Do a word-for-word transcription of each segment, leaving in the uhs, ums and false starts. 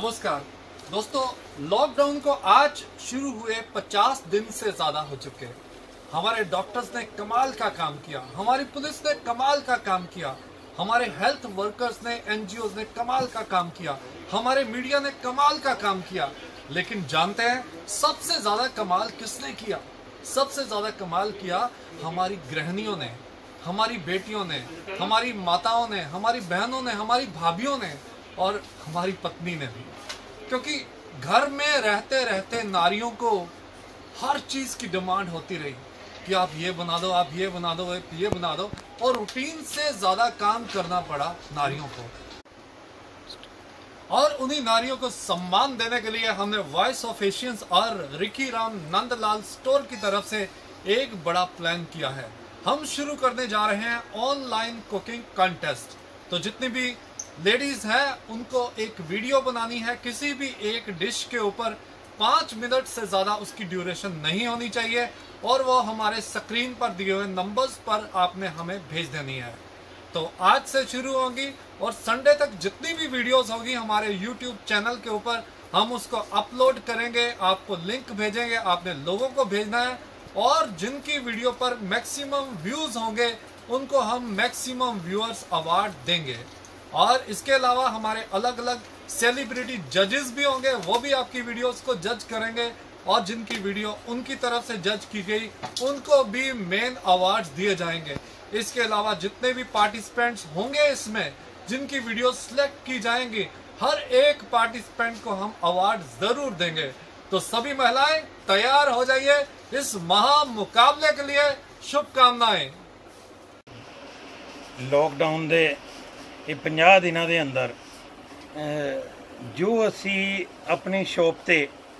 नमस्कार दोस्तों, लॉकडाउन को आज शुरू हुए पचास दिन से ज्यादा हो चुके हैं। हमारे डॉक्टर्स ने कमाल का काम किया, हमारी पुलिस ने कमाल का काम किया, हमारे हेल्थ वर्कर्स ने, एनजीओ ने कमाल का काम किया, हमारे मीडिया ने कमाल का काम किया। लेकिन जानते हैं सबसे ज्यादा कमाल किसने किया? सबसे ज्यादा कमाल किया हमारी गृहिणियों ने, हमारी बेटियों ने, हमारी माताओं ने, हमारी बहनों ने, हमारी भाभियों ने और हमारी पत्नी ने भी। क्योंकि घर में रहते रहते नारियों को हर चीज की डिमांड होती रही कि आप ये बना दो, आप ये बना दो, ये बना दो, और रूटीन से ज्यादा काम करना पड़ा नारियों को। और उन्हीं नारियों को सम्मान देने के लिए हमने वॉइस ऑफ एशियंस और रिकी राम नंदलाल स्टोर की तरफ से एक बड़ा प्लान किया है। हम शुरू करने जा रहे हैं ऑनलाइन कुकिंग कॉन्टेस्ट। तो जितनी भी लेडीज हैं उनको एक वीडियो बनानी है, किसी भी एक डिश के ऊपर पाँच मिनट से ज़्यादा उसकी ड्यूरेशन नहीं होनी चाहिए, और वो हमारे स्क्रीन पर दिए हुए नंबर्स पर आपने हमें भेज देनी है। तो आज से शुरू होगी और संडे तक जितनी भी वीडियोस होगी हमारे यूट्यूब चैनल के ऊपर हम उसको अपलोड करेंगे, आपको लिंक भेजेंगे, आपने लोगों को भेजना है, और जिनकी वीडियो पर मैक्सिमम व्यूज होंगे उनको हम मैक्सिमम व्यूअर्स अवार्ड देंगे। और इसके अलावा हमारे अलग अलग सेलिब्रिटी जजेस भी होंगे, वो भी आपकी वीडियोस को जज करेंगे, और जिनकी वीडियो उनकी तरफ से जज की गई उनको भी मेन अवार्ड्स दिए जाएंगे। इसके अलावा जितने भी पार्टिसिपेंट्स होंगे इसमें, जिनकी वीडियो सिलेक्ट की जाएंगी, हर एक पार्टिसिपेंट को हम अवार्ड जरूर देंगे। तो सभी महिलाएं तैयार हो जाइए इस महा मुकाबले के लिए। शुभकामनाएं। लॉकडाउन दे ये पचास दिनों के अंदर जो असी अपनी शॉप ते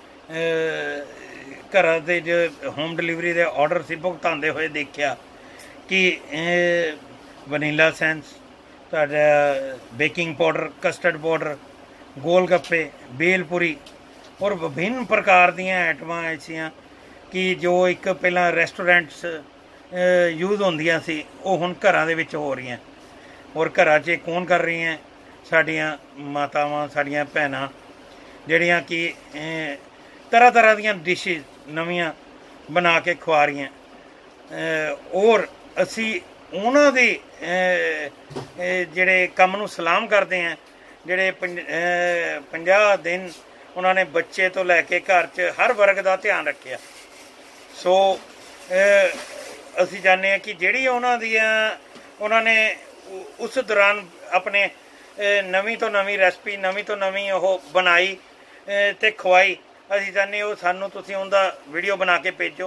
घर के जो होम डिलीवरी के ऑर्डर से भुगताते हुए देखा कि vanilla essence, baking powder, custard powder, gol gappe, bhelpuri और विभिन्न प्रकार दियां आइटमां ऐसियां कि जो एक पहला रेस्टोरेंट्स यूज़ होंदियां सी वो हुण घरां दे विच हो रही हैं। और घरां 'च कौन कर रही हैं? साडियां मातावां, साडियां भैनां जिहड़ियां कि तरह तरह दियां डिशेज नवीं बना के खुआ रही हैं। और असी उन्हां दे जिहड़े कम नूं सलाम करते हैं, जिहड़े पंजाह दिन उन्होंने बच्चे तो लैके घर च हर वर्ग का ध्यान रखिया। सो असी चाहते हैं कि जिहड़ी उन्हां दियां उन्होंने उस दौरान अपने नवीं तो नवीं रेसिपी, नवीं तो नवीं वो बनाई ते खुआई, असी चाहते हो सानू तुसीं उनका वीडियो बना के भेजो,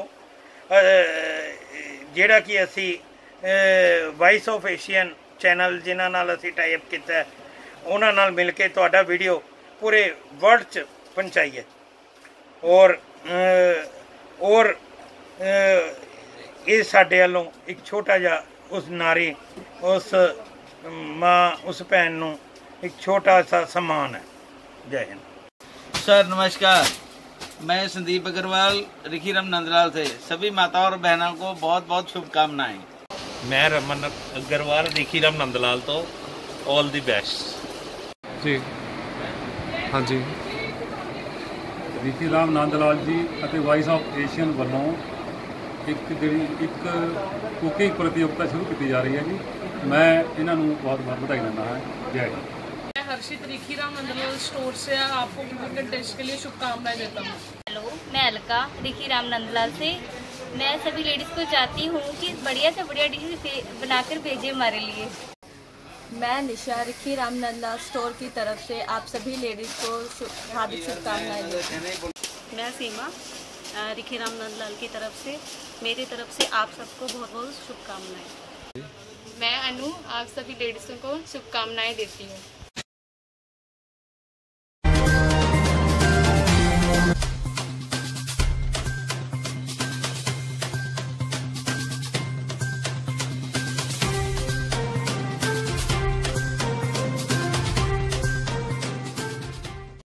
जिहड़ा कि असी वॉइस ऑफ एशियन चैनल जिन्हां नाल असी टाइप किया उन्हां नाल मिल के तुहाडा वीडियो पूरे वर्ल्ड च पहुँचाइए। और और ये साडे वालों एक छोटा जा उस नारी, उस माँ, उस भैन नूं एक छोटा सा सम्मान है। जय हिंद। सर नमस्कार, मैं संदीप अग्रवाल रिकी राम नंदलाल से सभी माताओं और बहनों को बहुत बहुत शुभकामनाएं। मैं रमन अग्रवाल रिकी राम नंदलाल तो ऑल दी बेस्ट जी। हाँ जी, रिकी राम नंदलाल जी ਅਤੇ वॉइस ऑफ एशियन ਵੱਲੋਂ एक ਜਿਹੜੀ एक कुकिंग प्रतियोगिता शुरू की जा रही है जी। मैं इन्हों बहुत बहुत बधाई देना है। जय हिंद। मैं हर्षित रिकी राम नंदलाल स्टोर से आपको कुकिंग डिश के लिए शुभकामनाएं देता हूँ। हेलो, मैं अलका रिकी राम नंदलाल से। मैं सभी लेडीज़ को चाहती हूँ कि बढ़िया से बढ़िया डिश बनाकर भेजें हमारे लिए। मैं निशा रिकी राम नंदलाल स्टोर की तरफ से आप सभी लेडीज़ को हार्दिक शुभकामनाएं देती हूँ। मैं सीमा रिकी राम नंदलाल की तरफ से, मेरी तरफ से आप सबको बहुत बहुत शुभकामनाएं। मैं अनु आप सभी लेडीज़ों को शुभकामनाएं देती हूँ।